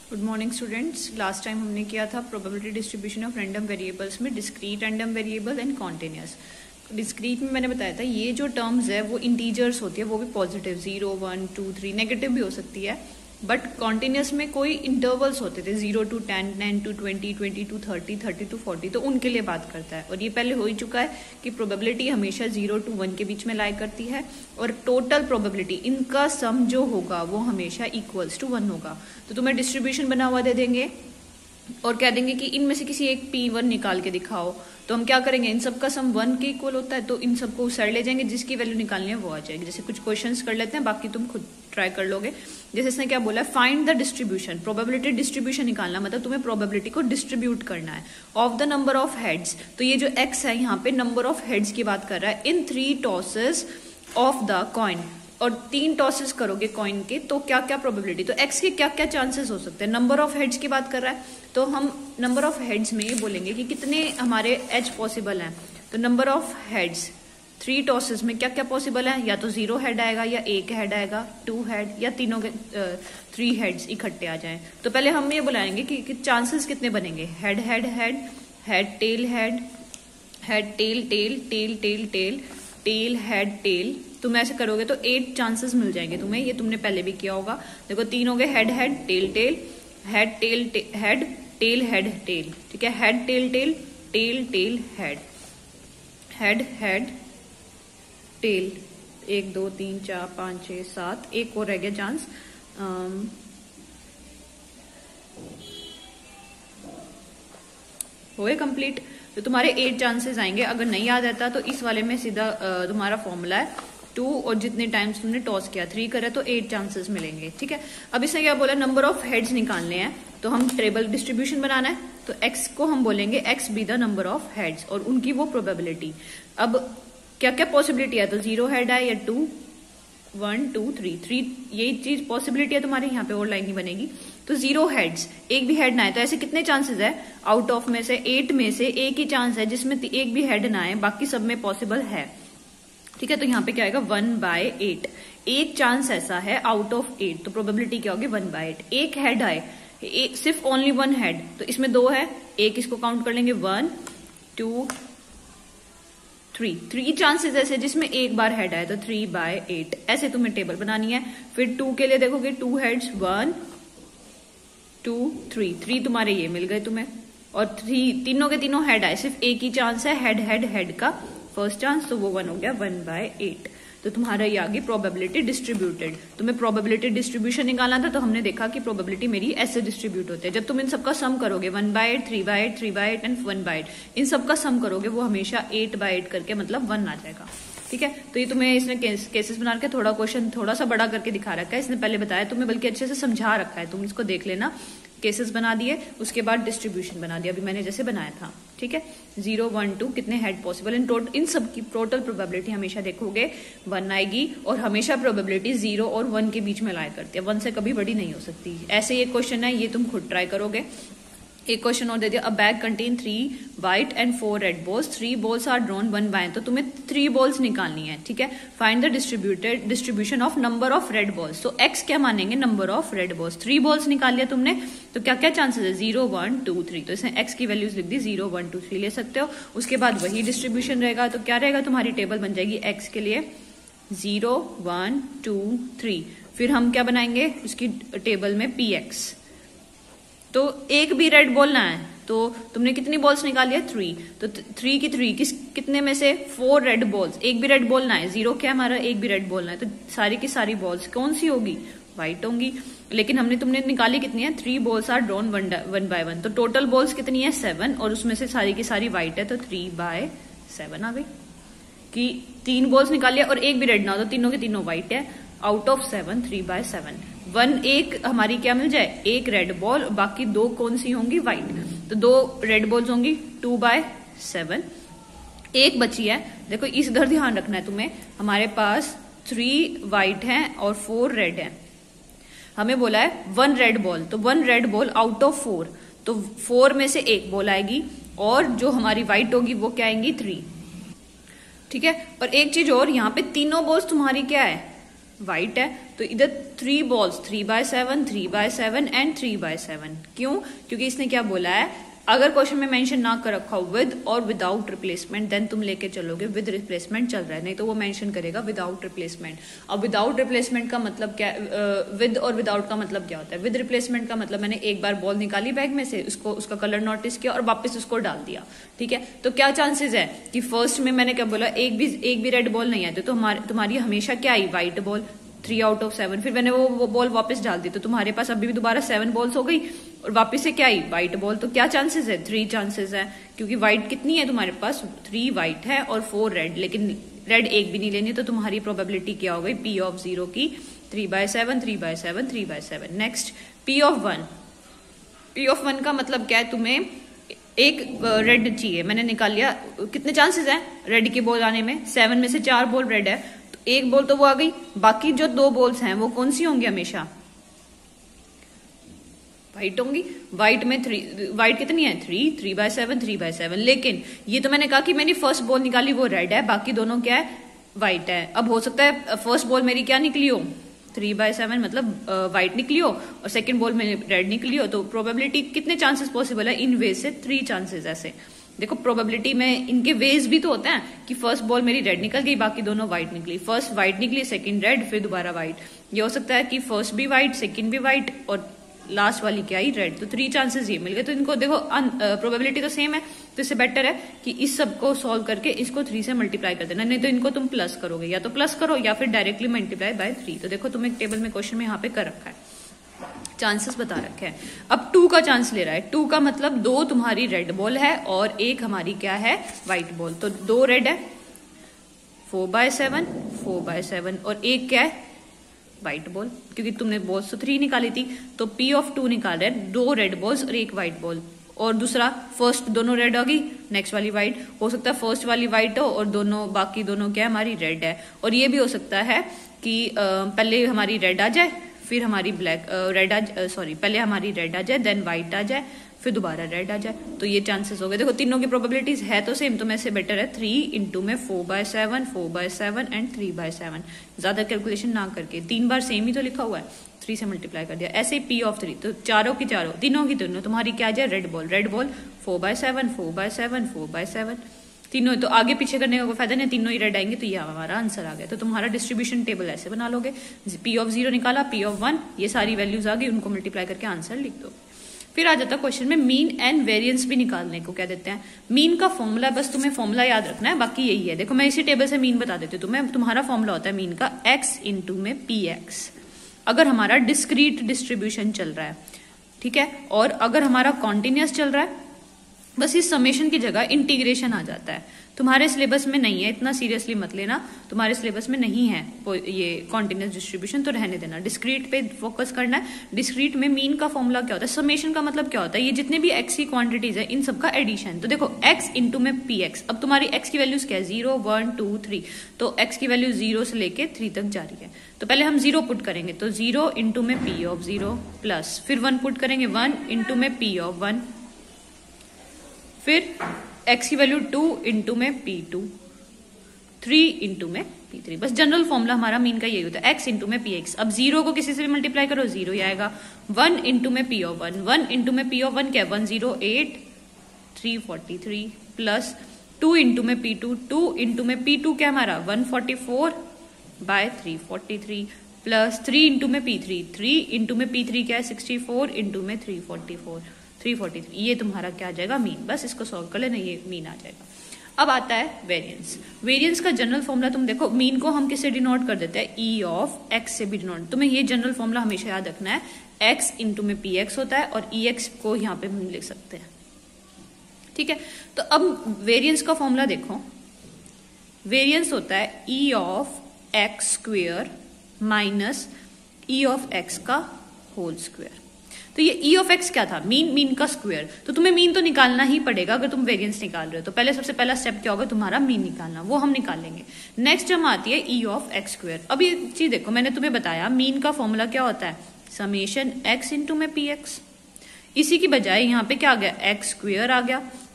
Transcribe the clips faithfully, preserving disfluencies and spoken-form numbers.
Good morning students. Last time हमने किया था probability distribution of random variables में discrete random variable and continuous. Discrete में मैंने बताया था ये जो टर्म्स है वो इंटीजर्स होती है, वो भी positive, zero one two three, negative भी हो सकती है। बट कॉन्टिन्यूस में कोई इंटरवल्स होते थे, zero to ten, ten to twenty, twenty to thirty, thirty to forty, तो उनके लिए बात करता है। और ये पहले हो ही चुका है कि प्रोबेबिलिटी हमेशा जीरो टू वन के बीच में लाई करती है और टोटल प्रोबेबिलिटी इनका सम जो होगा वो हमेशा इक्वल्स टू वन होगा। तो तुम्हें डिस्ट्रीब्यूशन बना हुआ दे देंगे और कह देंगे कि इनमें से किसी एक पी वन निकाल के दिखाओ। तो हम क्या करेंगे, इन सब का सम वन के इक्वल होता है, तो इन सबको उस साइड ले जाएंगे, जिसकी वैल्यू निकालनी है वो आ जाएगी। जैसे कुछ क्वेश्चंस कर लेते हैं, बाकी तुम खुद ट्राई कर लोगे। जैसे इसने क्या बोला है, find the distribution, probability distribution निकालना, मतलब तुम्हें प्रोबेबिलिटी को डिस्ट्रीब्यूट करना है of the number of heads. तो ये जो एक्स है यहाँ पे नंबर ऑफ हेड्स की बात कर रहा है in three tosses of the coin. और तीन टॉसेस करोगे कॉइन के तो क्या क्या प्रोबेबिलिटी, तो एक्स के क्या क्या चांसेस हो सकते हैं। नंबर ऑफ हेड्स की बात कर रहा है तो हम नंबर ऑफ हेड्स में ये बोलेंगे कि कितने हमारे एज पॉसिबल हैं। तो number of heads three tosses में क्या क्या पॉसिबल है, या तो जीरो हेड आएगा, या एक हेड आएगा, टू हेड, या तीनों के थ्री हेड्स इकट्ठे आ जाएं। तो पहले हम ये बुलाएंगे कि, कि चांसेस कितने बनेंगे, head head head, head tail head, head tail tail, tail tail tail, tail head tail. तुम ऐसे करोगे तो एट चांसेस मिल जाएंगे तुम्हें, ये तुमने पहले भी किया होगा। देखो तीन हो गए, head head tail tail, head tail head, tail head tail, ठीक है। Head tail tail, tail tail head, head head tail, एक दो तीन चार पांच छह सात, एक और रह गया चांस, हुए कंप्लीट। तो तुम्हारे एट चांसेस आएंगे। अगर नहीं याद आता तो इस वाले में सीधा तुम्हारा फॉर्मूला है टू, और जितने टाइम्स तुमने टॉस किया थ्री करे तो एट चांसेस मिलेंगे, ठीक है। अब इसने क्या बोला, नंबर ऑफ हेड्स निकालने हैं, तो हम टेबल डिस्ट्रीब्यूशन बनाना है। तो एक्स को हम बोलेंगे X be the number of heads और उनकी वो प्रोबेबिलिटी। अब क्या क्या पॉसिबिलिटी है, तो जीरो हेड है या two, one two three, three यही चीज पॉसिबिलिटी है तुम्हारे, यहाँ पे और लाइन नहीं बनेगी। तो जीरो हेड्स, एक भी हेड ना आए, तो ऐसे कितने चांसेस है, आउट ऑफ में से एट में से एक ही चांस है जिसमें एक भी हेड ना आए, बाकी सब में पॉसिबल है, ठीक है। तो यहाँ पे क्या आएगा, वन बाय एट, एक चांस ऐसा है आउट ऑफ एट, तो प्रोबेबिलिटी क्या होगी, वन बाय एट। एक हेड आए, एक सिर्फ ओनली वन हेड, तो इसमें दो है, एक इसको काउंट कर लेंगे, one two three, three chances ऐसे जिसमें एक बार हेड आए, तो थ्री बाय एट। ऐसे तुम्हें टेबल बनानी है। फिर टू के लिए देखोगे, two heads, one two three, three तुम्हारे ये मिल गए तुम्हें, और थ्री तीनों के तीनों हेड आए, सिर्फ एक ही चांस है हेड हेड हेड का, फर्स्ट चांस, तो वो वन हो गया, वन बाय एट। तो तुम्हारा ये आ गई प्रोबेबिलिटी डिस्ट्रीब्यूटेड। तुम्हें प्रोबेबिलिटी डिस्ट्रीब्यूशन निकालना था, तो हमने देखा कि प्रोबेबिलिटी मेरी ऐसे डिस्ट्रीब्यूट होते हैं। जब तुम इन सबका सम करोगे, one by eight, three by eight, three by eight and one by eight, इन सबका सम करोगे वो हमेशा एट बाय एट करके मतलब वन आ जाएगा, ठीक है। तो ये तुम्हें इसने केसेस बना के थोड़ा क्वेश्चन थोड़ा सा बड़ा करके दिखा रखा है, इसने पहले बताया तुम्हें, बल्कि अच्छे से समझा रखा है, तुम इसको देख लेना। केसेस बना दिए, उसके बाद डिस्ट्रीब्यूशन बना दिया, अभी मैंने जैसे बनाया था, ठीक है। जीरो वन टू कितने हेड पॉसिबल, इन टोटल इन सब की टोटल प्रोबेबिलिटी हमेशा देखोगे वन आएगी, और हमेशा प्रोबेबिलिटी जीरो और वन के बीच में लाया करती है, वन से कभी बड़ी नहीं हो सकती। ऐसे ये क्वेश्चन है, ये तुम खुद ट्राई करोगे। एक क्वेश्चन और दे दिया, a bag contain three white and four red balls, three balls are drawn one by, तो तुम्हें थ्री बॉल्स निकालनी है, ठीक है। Find the distributed distribution of number of red balls, तो एक्स क्या मानेंगे, number of red balls. Three balls निकाल लिया तुमने, तो क्या क्या चांसेस है, जीरो वन टू थ्री, तो इसमें एक्स की वैल्यूज लिख दी, जीरो वन टू थ्री ले सकते हो। उसके बाद वही डिस्ट्रीब्यूशन रहेगा, तो क्या रहेगा, तुम्हारी टेबल बन जाएगी एक्स के लिए जीरो वन टू थ्री। फिर हम क्या बनाएंगे उसकी टेबल में पी एक्स, तो एक भी रेड बॉल ना है, तो तुमने कितनी बॉल्स निकाली है, थ्री, तो थ्री की थ्री किस कितने में से, फोर रेड बॉल्स, एक भी रेड बॉल ना है, जीरो क्या हमारा, एक भी रेड बॉल ना है, तो सारी की सारी बॉल्स कौन सी होगी, व्हाइट होंगी। लेकिन हमने तुमने निकाली कितनी है, three balls are drawn one one by one, तो टोटल बॉल्स कितनी है, सेवन, और उसमें से सारी की सारी व्हाइट है, तो थ्री बाय सेवन आ गई। कि तीन बॉल्स निकालिए और एक भी रेड ना हो, तो तीनों के तीनों व्हाइट है, out of seven, three by seven. One एक हमारी क्या मिल जाए, एक रेड बॉल, बाकी दो कौन सी होंगी, व्हाइट, तो दो रेड बॉल्स होंगी, टू बाय सेवन। एक बची है, देखो इस इधर ध्यान रखना है तुम्हें, हमारे पास थ्री व्हाइट है और फोर रेड है, हमें बोला है वन रेड बॉल, तो one red ball out of four, तो फोर में से एक बॉल आएगी, और जो हमारी व्हाइट होगी वो क्या आएंगी, थ्री, ठीक है। और एक चीज और, यहाँ पे तीनों बॉल्स तुम्हारी क्या है, वाइट है, तो इधर three balls, three by seven, three by seven and three by seven. क्यों? क्योंकि इसने क्या बोला है, अगर क्वेश्चन में मेंशन ना कर रखा हो विद और विदाउट रिप्लेसमेंट, देन तुम लेके चलोगे विद रिप्लेसमेंट चल रहा है, नहीं तो वो मेंशन करेगा विदाउट रिप्लेसमेंट। अब विदाउट रिप्लेसमेंट का मतलब क्या, विद और विदाउट का मतलब क्या होता है? विद रिप्लेसमेंट का मतलब मैंने एक बार बॉल निकाली बैग में से, उसको उसका कलर नोटिस किया और वापस उसको डाल दिया, ठीक है। तो क्या चांसेस है कि फर्स्ट में मैंने क्या बोला, एक भी एक भी रेड बॉल नहीं आती, तो हमारी तुम्हारी हमेशा क्या आई, white ball, three out of seven. फिर मैंने वो, वो बॉल वापस डाल दी, तो तुम्हारे पास अभी भी दोबारा सेवन बॉल्स हो गई और वापस से क्या आई, व्हाइट बॉल। तो क्या चांसेस है, थ्री चांसेस है, क्योंकि व्हाइट कितनी है तुम्हारे पास, थ्री व्हाइट है और फोर रेड, लेकिन रेड एक भी नहीं लेनी, तो तुम्हारी प्रोबेबिलिटी क्या हो गई, पी ऑफ जीरो की three by seven, three by seven, three by seven. Next P of one. P of one का मतलब क्या है, तुम्हें एक रेड चाहिए, मैंने निकाल लिया, कितने चांसेस है रेड की बॉल आने में, सेवन में से चार बॉल रेड है, एक बॉल तो वो आ गई, बाकी जो दो बॉल्स हैं वो कौन सी होंगी, हमेशा व्हाइट होंगी। व्हाइट में थ्री, व्हाइट कितनी है, three, three by seven, three by seven. लेकिन ये तो मैंने कहा कि मैंने फर्स्ट बॉल निकाली वो रेड है, बाकी दोनों क्या है, व्हाइट है। अब हो सकता है फर्स्ट बॉल मेरी क्या निकली हो, थ्री बाय सेवन, मतलब व्हाइट निकली हो, और सेकंड बॉल में रेड निकली हो। तो प्रोबेबिलिटी कितने चांसेस पॉसिबल है, इन वे से थ्री चांसेस। ऐसे देखो प्रोबेबिलिटी में इनके वेज भी तो होते हैं कि फर्स्ट बॉल मेरी रेड निकल गई, बाकी दोनों व्हाइट निकली, फर्स्ट व्हाइट निकली, सेकंड रेड, फिर दोबारा व्हाइट। ये हो सकता है कि फर्स्ट भी व्हाइट, सेकंड भी व्हाइट और लास्ट वाली क्या आई, रेड। तो थ्री चांसेस ये मिल गए। तो इनको देखो प्रोबेबिलिटी तो सेम है, तो इससे बेटर है कि इस सब को सॉल्व करके इसको थ्री से मल्टीप्लाई कर देना, नहीं तो इनको तुम प्लस करोगे, या तो प्लस करो या फिर डायरेक्टली मल्टीप्लाई बाय थ्री। तो देखो तुम एक टेबल में क्वेश्चन में यहाँ पे कर रखा है, चांसेस बता रखे हैं। अब टू का चांस ले रहा है, टू का मतलब दो तुम्हारी रेड बॉल है और एक हमारी क्या है, व्हाइट बॉल। तो दो रेड है, four by seven, four by seven, और एक क्या है, व्हाइट बॉल, क्योंकि तुमने बॉल्स तो थ्री निकाली थी। तो पी ऑफ टू निकाल रहे हैं, दो रेड बॉल्स और एक व्हाइट बॉल। और दूसरा, फर्स्ट दोनों रेड होगी, नेक्स्ट वाली व्हाइट। हो सकता है फर्स्ट वाली व्हाइट हो और दोनों बाकी दोनों क्या हमारी रेड है। और ये भी हो सकता है कि आ, पहले हमारी रेड आ जाए, फिर हमारी ब्लैक रेड आ सॉरी पहले हमारी रेड आ जाए, देन व्हाइट आ जाए, फिर दोबारा रेड आ जाए। तो ये चांसेस हो गए। देखो तीनों की प्रोबेबिलिटीज है तो सेम, तो मैं से बेटर है थ्री इंटू में four by seven, four by seven and three by seven. ज्यादा कैलकुलेशन ना करके, तीन बार सेम ही तो लिखा हुआ है, थ्री से मल्टीप्लाई कर दिया। ऐसे ही पी ऑफ थ्री, तो चारों की चारों, तीनों की तीनों तुम्हारी क्या आ जाए, red ball, red ball, four by seven, four by seven, four by seven, तीनों। तो आगे पीछे करने का कोई फायदा नहीं, तीनों ही रेड आएंगे, तो ये हमारा आंसर आ गया। तो तुम्हारा डिस्ट्रीब्यूशन टेबल ऐसे बना लोगे, पी ऑफ जीरो निकाला, पी ऑफ वन, ये सारी वैल्यूज आ गई, उनको मल्टीप्लाई करके आंसर लिख दो। फिर आ जाता क्वेश्चन में मीन एंड वेरिएंस भी निकालने को क्या देते हैं। मीन का फॉर्मूला, बस तुम्हें फॉर्मूला याद रखना है, बाकी यही है। देखो मैं इसी टेबल से मीन बता देती हूँ तुम्हें। तुम्हारा फॉर्मूला होता है मीन का एक्स इंटू में पी एक्स, अगर हमारा डिस्क्रीट डिस्ट्रीब्यूशन चल रहा है, ठीक है। और अगर हमारा कॉन्टिन्यूअस चल रहा है, बस इस समेशन की जगह इंटीग्रेशन आ जाता है। तुम्हारे सिलेबस में नहीं है, इतना सीरियसली मत लेना, तुम्हारे सिलेबस में नहीं है ये कॉन्टिन्यूअस डिस्ट्रीब्यूशन, तो रहने देना। डिस्क्रीट पे फोकस करना है। डिस्क्रीट में मीन का फॉर्मूला क्या होता है, समेशन का मतलब क्या होता है, ये जितने भी एक्स की क्वांटिटीज है इन सबका एडिशन। तो देखो एक्स इंटू में पी एक्स, अब तुम्हारी एक्स की वैल्यूज क्या है, जीरो, वन, टू, थ्री, तो एक्स की वैल्यू जीरो से लेके थ्री तक जा रही है। तो पहले हम जीरो पुट करेंगे, तो जीरो इंटू में पी ऑफ जीरो प्लस, फिर वन पुट करेंगे, वन इंटू में पी ऑफ वन, फिर x की वैल्यू टू इंटू में पी टू, थ्री इंटू में पी थ्री। बस जनरल फॉर्मूला हमारा मीन का यही होता है, x इंटू में पी एक्स। अब जीरो को किसी से भी मल्टीप्लाई करो, जीरो ही आएगा। वन इंटू में P of one, one into में पी ऑफ वन क्या है, one zero eight, three forty three, plus two into में पी टू, टू इंटू में पी टू क्या हमारा, one forty four by three forty three, plus three into में P three, three into में P three क्या है, sixty four into में three forty four, three forty three. ये तुम्हारा क्या आ जाएगा, मीन। बस इसको सॉल्व कर लेना, ये मीन आ जाएगा। अब आता है वेरिएंस। वेरिएंस का जनरल फॉर्मूला तुम देखो, मीन को हम किससे डिनोट कर देते हैं, ई ऑफ एक्स से भी डिनोट। तुम्हें ये जनरल फॉर्मूला हमेशा याद रखना है, एक्स इंटू में पी एक्स होता है और ई एक्स को यहाँ पे हम लिख सकते हैं, ठीक है। तो अब वेरिएंस का फॉर्मूला देखो, वेरिएंस होता है E of X square minus E of X का होल स्क्वेयर। तो ये ई ऑफ एक्स क्या था, मीन, मीन का स्क्वायर। तो तुम्हें मीन तो निकालना ही पड़ेगा अगर तुम वेरिएंस निकाल रहे हो। तो पहले सबसे पहला स्टेप क्या होगा, तुम्हारा मीन निकालना, वो हम निकाल लेंगे। नेक्स्ट हम आती है ई ऑफ एक्स स्क्वायर। अब ये चीज देखो, मैंने तुम्हें बताया मीन का फॉर्मूला क्या होता है, समेशन एक्स इंटू में पी एक्स। इसी की बजाय यहाँ पे क्या आ गया, एक्स स्क्वायर आ गया,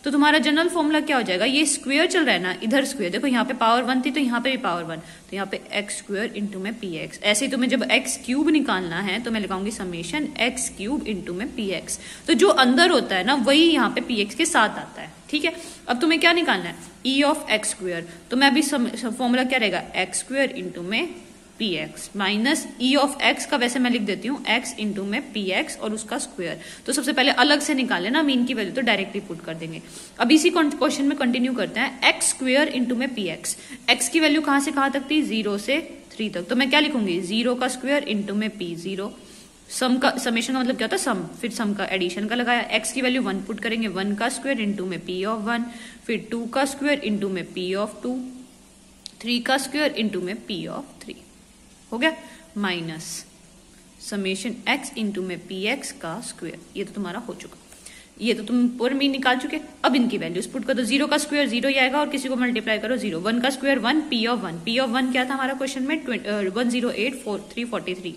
तो तुम्हारा जनरल फॉर्मूला क्या हो जाएगा, ये स्क्वायर चल रहा है ना, इधर स्क्वायर, देखो यहाँ पे पावर वन थी तो यहाँ पे भी पावर वन, तो यहाँ पे एक्स स्क्वायर इंटू में पी एक्स। ऐसे ही तुम्हें जब एक्स क्यूब निकालना है तो मैं लगाऊंगी समेशन एक्स क्यूब इंटू में पी एक्स। तो जो अंदर होता है ना वही यहाँ पे पी एक्स के साथ आता है, ठीक है। अब तुम्हें क्या निकालना है, ई ऑफ एक्स स्क्वायर, तो मैं अभी फॉर्मूला क्या रहेगा, एक्स स्क्वायर इंटू में P X minus E of X का वैसे मैं लिख देती हूँ एक्स इंटू में पी एक्स और उसका स्क्वायर। तो सबसे पहले अलग से निकाले ना मीन की वैल्यू, तो डायरेक्टली पुट कर देंगे। अब इसी क्वेश्चन में कंटिन्यू करते हैं, एक्स स्क्वायर इंटू में पी एक्स। एक्स की वैल्यू कहां से कहां तक थी, जीरो से थ्री तक, तो मैं क्या लिखूंगी, जीरो का स्क्वायर इंटू में पी जीरो। सम का समेशन का मतलब क्या होता है, सम, फिर सम का एडिशन का लगाया। एक्स की वैल्यू वन पुट करेंगे, वन का स्क्वायर इंटू में पी ऑफ वन, फिर टू का स्क्वायर इंटू में पी ऑफ टू, थ्री का स्क्वायर इंटू में पी ऑफ थ्री, हो गया, माइनस समेशन एक्स इंटू में पी एक्स का स्क्वायर। ये तो तुम्हारा हो चुका, ये तो तुम पूरे मीन निकाल चुके। अब इनकी वैल्यूज पुट कर दो, जीरो का स्क्वायर जीरो ही आएगा और किसी को मल्टीप्लाई करो जीरो, वन का square one, P of one, P of one क्या था हमारा क्वेश्चन में one zero eight four three forty three,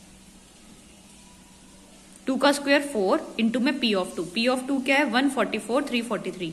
two का स्क्वायर फोर इंटू में P of two, P of two क्या है one forty four three forty three,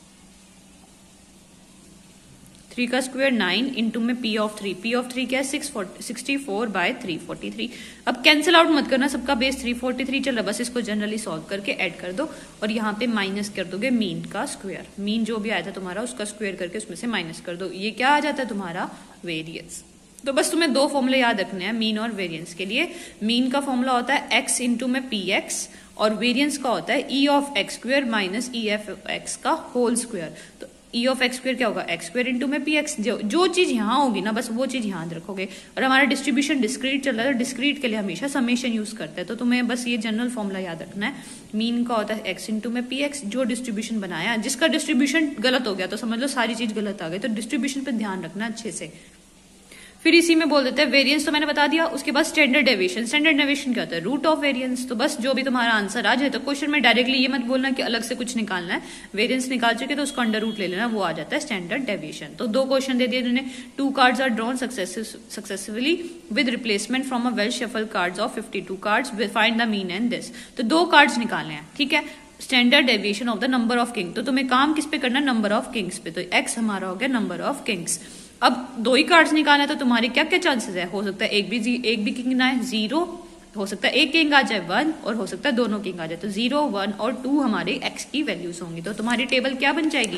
three का square nine into में P of three, P of three क्या है six sixty four by three forty three. अब cancel out मत करना, सबका बेस थ्री फोर्टी थ्री चल रहा है, बस इसको जनरली सॉल्व करके ऐड कर दो और यहाँ पे माइनस कर दोगे मीन का स्क्वायर, मीन जो भी आया था तुम्हारा उसका स्क्वायर करके उसमें से माइनस कर दो, ये क्या आ जाता है तुम्हारा वेरियंस। तो बस तुम्हें दो फॉर्मूले याद रखने हैं मीन और वेरियंस के लिए। मीन का फॉर्मूला होता है एक्स इंटू में पी एक्स और वेरियंस का होता है E of X square minus E of X का होल स्क्वायर। तो ई ऑफ एक्स स्क्वायर क्या होगा, एक्स स्क्वायर इंटू में पी एक्स, जो जो चीज यहाँ होगी ना बस वो चीज यहाँ रखोगे। और हमारा डिस्ट्रीब्यूशन डिस्क्रीट चल रहा है तो डिस्क्रीट के लिए हमेशा समेशन यूज करते हैं, तो तुम्हें बस ये जनरल फॉर्मूला याद रखना है। मीन का होता है एक्स इंटू में पी एक्स, जो डिस्ट्रीब्यूशन बनाया, जिसका डिस्ट्रीब्यूशन गलत हो गया तो समझ लो सारी चीज गलत आ गई, तो डिस्ट्रीब्यूशन पे ध्यान रखना अच्छे से। फिर इसी में बोल देते हैं वेरिएंस, तो मैंने बता दिया। उसके बाद स्टैंडर्ड डेविएशन, स्टैंडर्ड डेविएशन क्या होता है, रूट ऑफ वेरिएंस। तो बस जो भी तुम्हारा आंसर आ जाए, तो क्वेश्चन में डायरेक्टली ये मत बोलना कि अलग से कुछ निकालना है, वेरिएंस निकाल चुके तो उसका अंडर रूट ले लेना, वो आ जाता है स्टैंडर्ड डेविएशन। तो दो क्वेश्चन दे दिए जिन्हें, two cards are drawn successfully with replacement from a well shuffle cards of fifty two cards, find the mean and this. तो दो कार्ड्स निकालने हैं, ठीक है, standard deviation of the number of king. तो तुम्हें काम किस पे करना है, नंबर ऑफ किंग्स पे। तो एक्स हमारा हो गया नंबर ऑफ किंग्स। अब दो ही कार्ड्स निकालना है तो तुम्हारे क्या क्या चांसेस है, हो सकता है एक भी एक भी किंग ना है, जीरो, हो सकता है एक किंग आ जाए वन, और हो सकता है दोनों किंग आ जाए। तो जीरो वन और टू हमारे एक्स की वैल्यूज होंगी। तो तुम्हारी टेबल क्या बन जाएगी,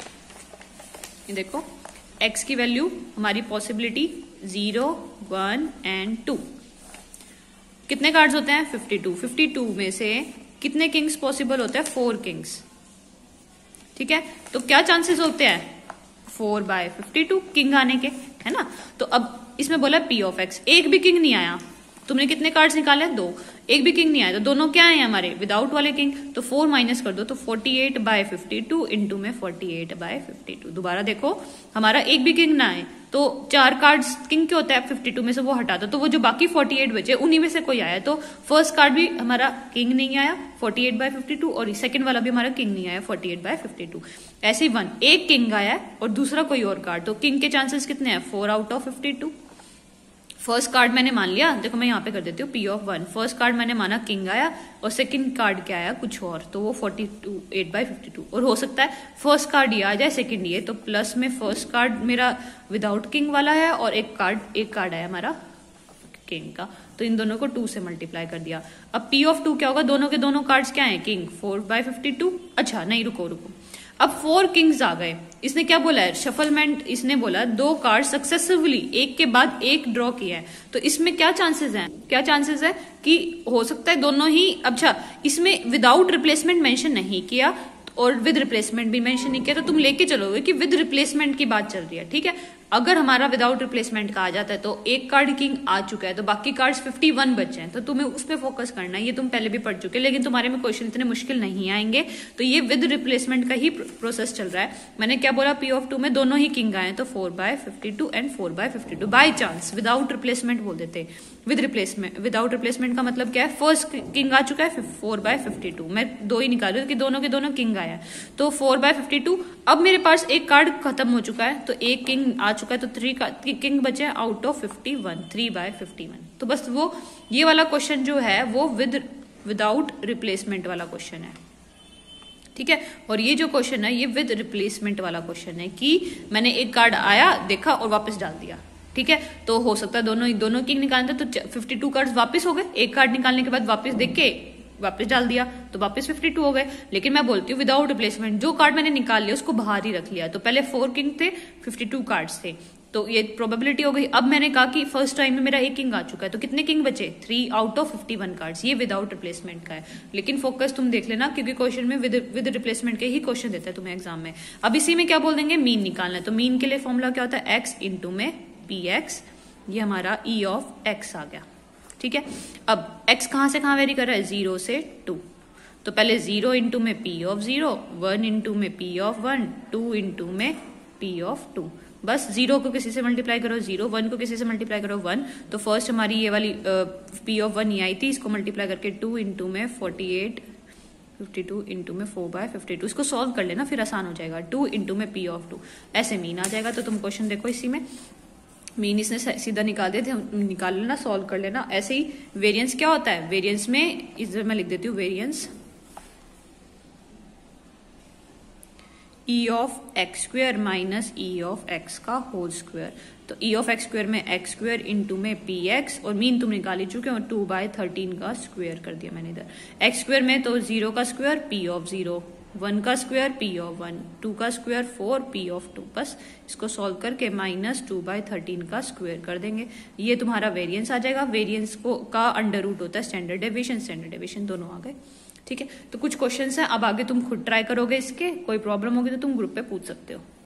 ये देखो, एक्स की वैल्यू हमारी possibility zero one and two. कितने कार्ड्स होते हैं, फिफ्टी टू। फिफ्टी टू में से कितने किंग्स पॉसिबल होते हैं, फोर किंग्स, ठीक है। तो क्या चांसेस होते हैं, four by fifty two king आने के, है ना। तो अब इसमें बोला पी ऑफ एक्स, एक भी किंग नहीं आया, तुमने कितने कार्ड्स निकाले, दो, एक भी किंग नहीं आया, तो दोनों क्या है हमारे विदाउट वाले किंग। तो फोर माइनस कर दो, तो forty eight by fifty two into में forty eight by fifty two. दोबारा देखो, हमारा एक भी किंग ना आए तो चार कार्ड्स किंग के होता है, फिफ्टी टू में से वो हटा दो, तो वो जो बाकी फोर्टी एट बचे उन्हीं में से कोई आया। तो फर्स्ट कार्ड भी हमारा किंग नहीं आया forty eight by fifty two, और सेकंड वाला भी हमारा किंग नहीं आया forty eight by fifty two. ऐसे ही वन, एक किंग आया और दूसरा कोई और कार्ड, तो किंग के चांसेस कितने हैं, four out of fifty two. First card मैंने मान लिया, देखो मैं यहाँ पे कर देती हूँ P of one, first card मैंने माना किंग आया और सेकंड कार्ड क्या आया कुछ और, तो वो forty two eight by fifty two. और हो सकता है फर्स्ट कार्ड ये आ जाए सेकंड ये, तो प्लस में फर्स्ट कार्ड मेरा विदाउट किंग वाला है और एक कार्ड एक कार्ड आया हमारा किंग का, तो इन दोनों को टू से मल्टीप्लाई कर दिया। अब पी ऑफ टू क्या होगा, दोनों के दोनों कार्ड्स क्या है, king, four by fifty two. अच्छा नहीं, रुको रुको, अब फोर किंग्स आ गए, इसने क्या बोला है, शफलमेंट, इसने बोला दो कार्ड सक्सेसिवली एक के बाद एक ड्रॉ किया है, तो इसमें क्या चांसेस हैं, क्या चांसेस है कि हो सकता है दोनों ही। अच्छा, इसमें विदाउट रिप्लेसमेंट मेंशन नहीं किया और विद रिप्लेसमेंट भी मेंशन नहीं किया, तो तुम लेके चलोगे कि विद रिप्लेसमेंट की बात चल रही है, ठीक है। अगर हमारा विदाउट रिप्लेसमेंट का आ जाता है तो एक कार्ड किंग आ चुका है, तो बाकी कार्ड्स फिफ्टी वन बचे हैं, तो तुम्हें उस पर फोकस करना है। ये तुम पहले भी पढ़ चुके हैं, लेकिन तुम्हारे में क्वेश्चन इतने मुश्किल नहीं आएंगे, तो ये विद रिप्लेसमेंट का ही प्रोसेस चल रहा है। मैंने क्या बोला, पी ऑफ टू में दोनों ही किंग आए, तो four by fifty two and four by fifty two. By chance, without replacement बोल देते, विद रिप्लेसमेंट, विदाउट रिप्लेसमेंट का मतलब क्या है, फर्स्ट किंग आ चुका है फोर बाय फिफ्टी टू, मैं दो ही निकाल रही हूँ कि दोनों के दोनों किंग आया, तो फोर बाय फिफ्टी टू। अब मेरे पास एक कार्ड खत्म हो चुका है, तो एक किंग आ चुका है, तो थ्री किंग बचे out of fifty one, three by fifty one. तो बस वो ये वाला क्वेश्चन जो है वो विद विदाउट रिप्लेसमेंट वाला क्वेश्चन है, ठीक है। और ये जो क्वेश्चन है ये विद रिप्लेसमेंट वाला क्वेश्चन है कि मैंने एक कार्ड आया देखा और वापस डाल दिया, ठीक है। तो हो सकता है दोनों दोनों किंग निकालते तो बावन कार्ड्स वापस हो गए, एक कार्ड निकालने के बाद वापस देख के वापस डाल दिया तो वापस बावन हो गए। लेकिन मैं बोलती हूँ विदाउट रिप्लेसमेंट, जो कार्ड मैंने निकाल लिया उसको बाहर ही रख लिया। तो पहले फोर किंग थे, बावन कार्ड्स थे, तो ये प्रोबेबिलिटी हो गई। अब मैंने कहा कि फर्स्ट टाइम में मेरा एक किंग आ चुका है, तो कितने किंग बचे, three out of fifty one cards. ये विदाउट रिप्लेसमेंट का है। लेकिन फोकस तुम देख लेना क्योंकि क्वेश्चन में विद विद रिप्लेसमेंट के ही क्वेश्चन देता है तुम्हें एग्जाम में। अब इसी में क्या बोल देंगे, मीन निकालना है। तो मीन के लिए फॉर्मूला क्या होता है, एक्स इंटू में पी एक्स, ये हमारा ई ऑफ एक्स आ गया, ठीक है। अब एक्स कहां से कहां वेरी कर रहा है, जीरो से टू, तो पहले जीरो इंटू में P of zero, one into में P of one, two into में पी ऑफ टू। बस जीरो को किसी से मल्टीप्लाई करो जीरो, वन को किसी से मल्टीप्लाई करो वन। तो फर्स्ट हमारी ये वाली पी ऑफ वन ये आई थी, इसको मल्टीप्लाई करके टू इंटू में forty eight, fifty two into में फोर बाय फिफ्टी टू। इसको सॉल्व कर लेना फिर आसान हो जाएगा। टू इंटू में पी ऑफ टू, ऐसे मीन आ जाएगा। तो तुम क्वेश्चन देखो, इसी में मीन इसने सीधा निकाल दिए थे, निकाल लेना, सॉल्व कर लेना। ऐसे ही वेरिएंस क्या होता है, वेरिएंस में इधर मैं लिख देती हूँ variance E of X square minus E of X का होल स्क्वेयर। तो ई ऑफ एक्स स्क्वेयर में एक्स स्क्वेयर इंटू में पी एक्स, और मीन तुम निकाल ही चुके हो, टू बाय थर्टीन का स्क्वेयर कर दिया मैंने इधर। एक्स स्क्वेयर में तो जीरो का square P of zero, one का square P of one, two का square four P of two. बस इसको सॉल्व करके माइनस टू बाय थर्टीन का स्क्वेयर कर देंगे, ये तुम्हारा वेरिएंस आ जाएगा। वेरिएंस को का अंडर रूट होता है स्टैंडर्ड डेविएशन, स्टैंडर्ड डेविएशन दोनों आ गए, ठीक है। तो कुछ क्वेश्चंस हैं, अब आगे तुम खुद ट्राई करोगे इसके, कोई प्रॉब्लम होगी तो तुम ग्रुप पे पूछ सकते हो।